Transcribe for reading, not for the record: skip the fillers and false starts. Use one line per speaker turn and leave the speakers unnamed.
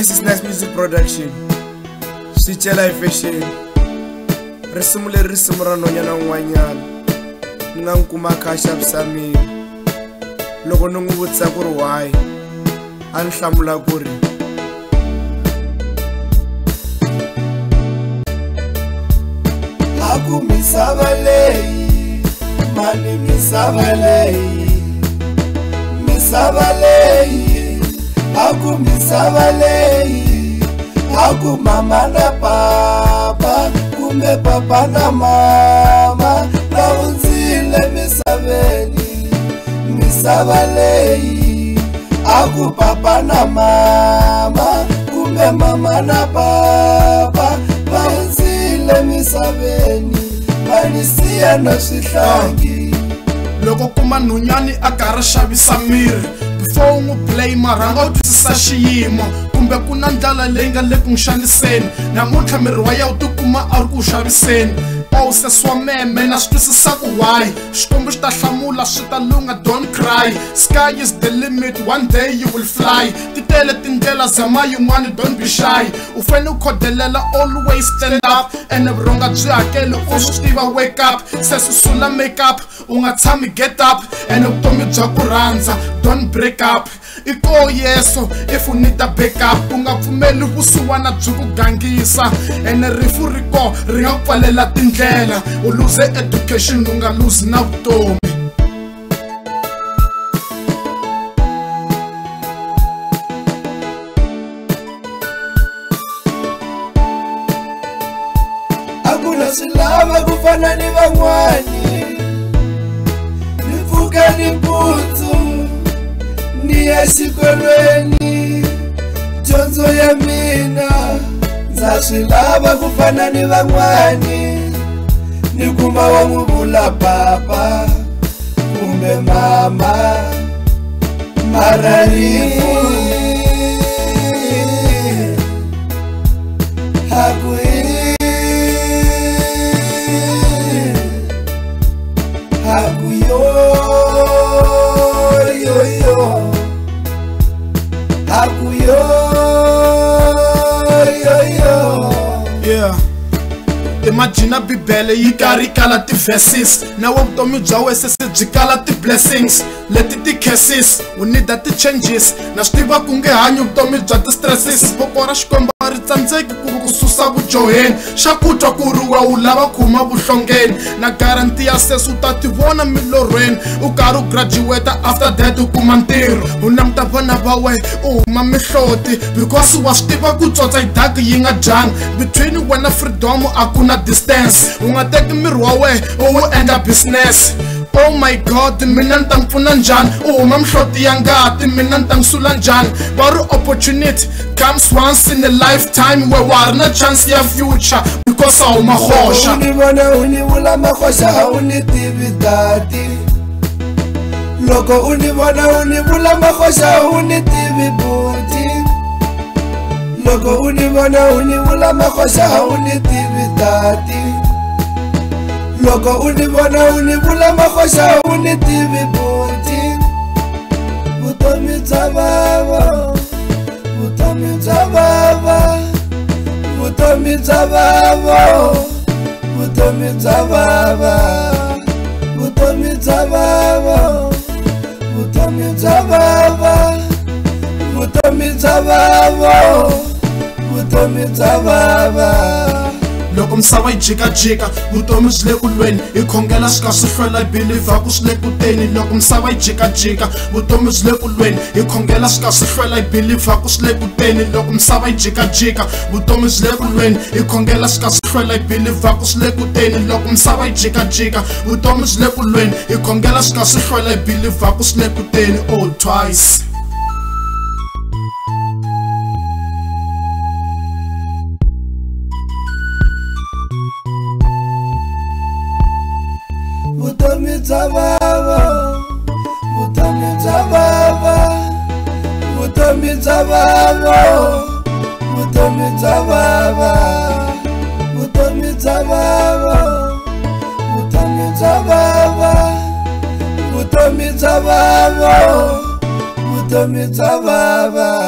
This is nice music production. Switch life fashion. Risumule risumura nonyana nwanyana. Ngankuma khasha busami. Loko nongubutsa ku ri why. Anhlamula ku ri
Aku misava leyi, mani misava leyi, misava leyi. Aku misava leyi, aku mama na papa, kumbe papa na mama, na unzile misaveni, misava leyi. Aku papa na mama, kumbe mama na papa, na unzile misaveni, manisiya na swihlangi.
Loko kuma nunyani akara xavisa miri before n'wi play maranga u twisisa xiyimo kumbe ku na ndlela leyi nga le ku n'wi xaniseni namuntlha miri wa ya u tikuma a ri ku xaviseni sesi wa meme na swi twisisa ku why xikwembu xi ta hlamula swi ta lunga don't cry sky is the limit one day you will fly ti tele tindlela zama yin'wani don't be shy u fanele u khodelela always stand up ene vurhonga byi hakeli u swi tiva wake up se susula make up u nga tshami get up ene vutomi bya ku rhandza don't break up iko yeso if u need a backup u nga pfumeli vusiwana byi ku gangisa ene rifu riko ri nga pfalela tindlela u lose education u nga lose na vutomi
Akuna swilava ku fana ni van'wani ni pfuka ni mpundzu ni ya xikolweni dyondzo ya mina ndza swi lava ku fana ni van'wani ni kuma wa n'wi vula papa kumbe mama mara rifu
yeah imagine bibele yi karhi kala ti verses nawe vutomi bya wese se byi kala ti blessings leti ti cases we need that changes na swi tiva ku nge hanyi vutomi bya ti stresses boko ra xikwembu ri tsandzeki ku susa vujoheni xa ku twa ku ri u lava khuma vuhlongeni na guarantee ya sesi u ta ti vona milorhweni u karhi u graduate after that u kuma ntirho u languta vana va we u huma mihloti because wa swi tiva ku tsotsa hi daki yi nga dyangi between wena freedom a ku na distance u nga teki miri wa we u wu endla business oh my god mina ni ta n'wi pfuna njhani u huma mihloti ya ngati mina ni ta n'wi sula njhani va ri opportunity comes once in a lifetime where wa ri na chance ya future because a huma hoxa
uni vona uni vula mahoxa a wu ni tivi dati loko uni vona uni vula mahoxa a wu ni tivi buti loko uni vona uni vula mahoxa a wu ni tivi dati loko uni vona uni vula mahoxa a wu ni tivi buti vutomi bya vava vutomi bya vava vutomi bya vava vutomi bya vava vutomi bya vava vutomi bya vava vutomi bya vava vutomi bya vava
loko misava yi jikajika vutomi byi le ku lweni hi khongela swi ka swi hlwela hi believer ku swi le ku teni loko misava yi jikajika vutomi byi le ku lweni hi khongela swi ka swi hlwela hi believer ku swi le ku teni loko misava yi jikajika vutomi byi le ku lweni hi khongela swi ka swi hlwela hi believer ku swi le ku teni loko misava yi jikajika vutomi byi le ku lweni hi khongela swi ka swi hlwela hi believer ku swi le ku teni all twice
vutomi bya vava vutomi bya vava vutomi bya vava vutomi bya vava vutomi bya vava vutomi bya vava vutomi bya vava vutomi bya vava